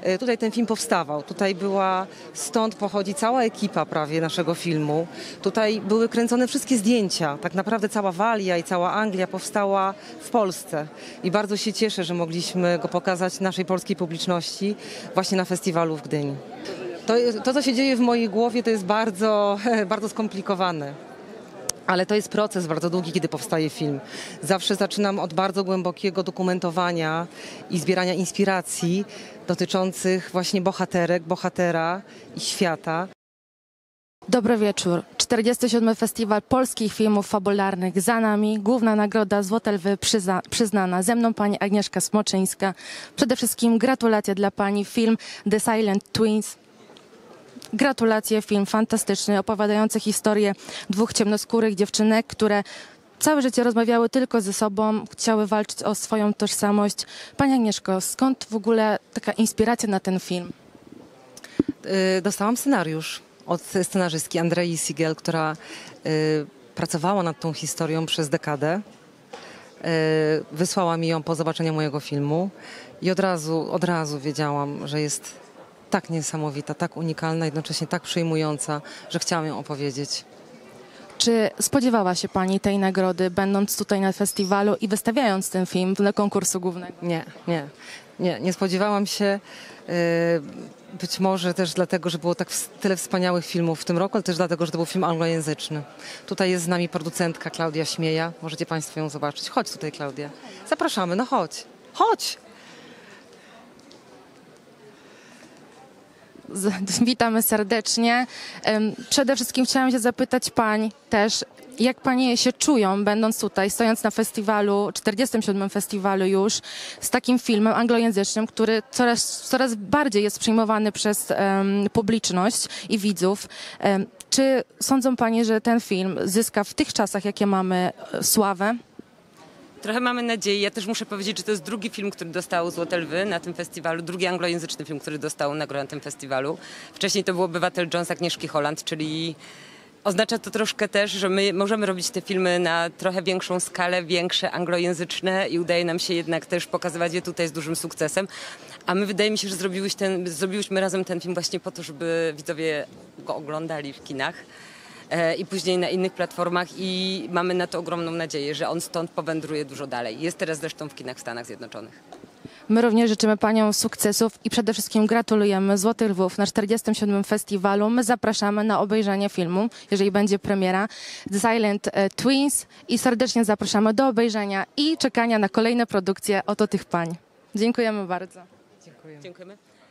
tutaj ten film powstawał. Stąd pochodzi cała ekipa prawie naszego filmu. Tutaj były kręcone wszystkie zdjęcia. Tak naprawdę cała Walia i cała Anglia powstała w Polsce. I bardzo się cieszę, że mogliśmy go pokazać naszej polskiej publiczności właśnie na festiwalu w Gdyni. To, co się dzieje w mojej głowie, to jest bardzo, bardzo skomplikowane. Ale to jest proces bardzo długi, kiedy powstaje film. Zawsze zaczynam od bardzo głębokiego dokumentowania i zbierania inspiracji dotyczących właśnie bohaterek, bohatera i świata. Dobry wieczór. 47. Festiwal Polskich Filmów Fabularnych za nami. Główna nagroda Złote Lwy przyznana. Ze mną pani Agnieszka Smoczyńska. Przede wszystkim gratulacje dla pani. Film The Silent Twins. Gratulacje, film fantastyczny, opowiadający historię dwóch ciemnoskórych dziewczynek, które całe życie rozmawiały tylko ze sobą, chciały walczyć o swoją tożsamość. Pani Agnieszko, skąd w ogóle taka inspiracja na ten film? Dostałam scenariusz od scenarzystki Andrei Siegel, która pracowała nad tą historią przez dekadę. Wysłała mi ją po zobaczeniu mojego filmu i od razu wiedziałam, że jest tak niesamowita, tak unikalna, jednocześnie tak przejmująca, że chciałam ją opowiedzieć. Czy spodziewała się pani tej nagrody, będąc tutaj na festiwalu i wystawiając ten film do konkursu głównego? Nie spodziewałam się. Być może też dlatego, że było tak tyle wspaniałych filmów w tym roku, ale też dlatego, że to był film anglojęzyczny. Tutaj jest z nami producentka Klaudia Śmieja. Możecie państwo ją zobaczyć. Chodź tutaj, Klaudia. Zapraszamy, no chodź. Chodź! Witamy serdecznie. Przede wszystkim chciałam się zapytać pań też, jak panie się czują, będąc tutaj, stojąc na festiwalu, 47. festiwalu już, z takim filmem anglojęzycznym, który coraz bardziej jest przyjmowany przez publiczność i widzów. Czy sądzą panie, że ten film zyska w tych czasach, jakie mamy, sławę? Trochę mamy nadzieję. Ja też muszę powiedzieć, że to jest drugi film, który dostał Złote Lwy na tym festiwalu. Drugi anglojęzyczny film, który dostał nagrodę na tym festiwalu. Wcześniej to był Obywatel Jones Agnieszki Holland, czyli oznacza to troszkę też, że my możemy robić te filmy na trochę większą skalę, większe, anglojęzyczne i udaje nam się jednak też pokazywać je tutaj z dużym sukcesem. A my, wydaje mi się, że zrobiłyśmy razem ten film właśnie po to, żeby widzowie go oglądali w kinach i później na innych platformach i mamy na to ogromną nadzieję, że on stąd powędruje dużo dalej. Jest teraz zresztą w kinach w Stanach Zjednoczonych. My również życzymy paniom sukcesów i przede wszystkim gratulujemy Złotych Lwów na 47. festiwalu. My zapraszamy na obejrzenie filmu, jeżeli będzie premiera The Silent Twins i serdecznie zapraszamy do obejrzenia i czekania na kolejne produkcje oto tych pań. Dziękujemy bardzo. Dziękuję. Dziękujemy.